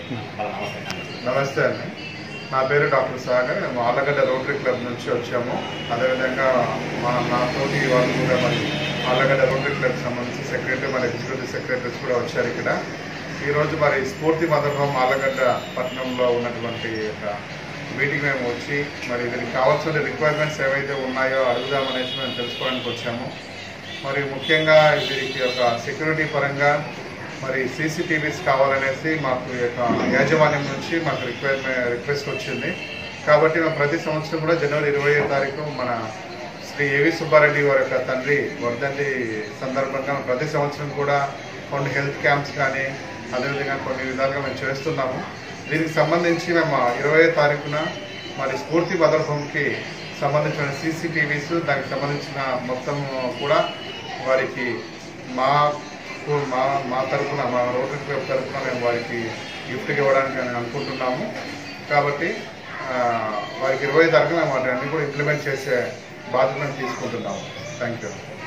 నమస్తే అండి, నా పేరు డాక్టర్ సాగర్. మేము ఆళ్ళగడ్డ రోటరీ క్లబ్ నుంచి వచ్చాము. అదేవిధంగా నా తోటి వాళ్ళు కూడా మరి ఆళ్ళగడ్డ రోటరీ క్లబ్ సంబంధించి సెక్రటరీ మరి ఎగ్జిక్యూటివ్ సెక్రటరీస్ కూడా వచ్చారు. ఇక్కడ ఈరోజు మరి స్ఫూర్తి మదర్ హోమ్ ఆళ్ళగడ్డ పట్టణంలో ఉన్నటువంటి మీటింగ్ మేము వచ్చి మరి దీనికి కావాల్సిన రిక్వైర్మెంట్స్ ఏవైతే ఉన్నాయో అడుగుదామనేసి మేము తెలుసుకోవడానికి వచ్చాము. మరి ముఖ్యంగా వీరికి ఒక సెక్యూరిటీ పరంగా మరి సీసీటీవీస్ కావాలనేసి మాకు యాజమాన్యం నుంచి మాకు రిక్వెస్ట్ వచ్చింది. కాబట్టి మేము ప్రతి సంవత్సరం కూడా జనవరి 20వ తారీఖు మన శ్రీ ఏవి సుబ్బారెడ్డి వారి యొక్క తండ్రి వర్ధంతి సందర్భంగా ప్రతి సంవత్సరం కూడా కొన్ని హెల్త్ క్యాంప్స్ కానీ అదేవిధంగా కొన్ని విధాలుగా మేము చేస్తున్నాము. దీనికి సంబంధించి మేము 20వ తారీఖున మరి స్ఫూర్తి మదర్ హోమ్కి సంబంధించిన సీసీటీవీస్ దానికి సంబంధించిన మొత్తం కూడా వారికి మా తరఫున మా రోటరీ క్లబ్ తరఫున మేము వారికి గిఫ్ట్గా ఇవ్వడానికి అని అనుకుంటున్నాము. కాబట్టి వారికి 20వ తారీఖున మేము వాటిని కూడా ఇంప్లిమెంట్ చేసే బాధ్యతను తీసుకుంటున్నాము. Thank you.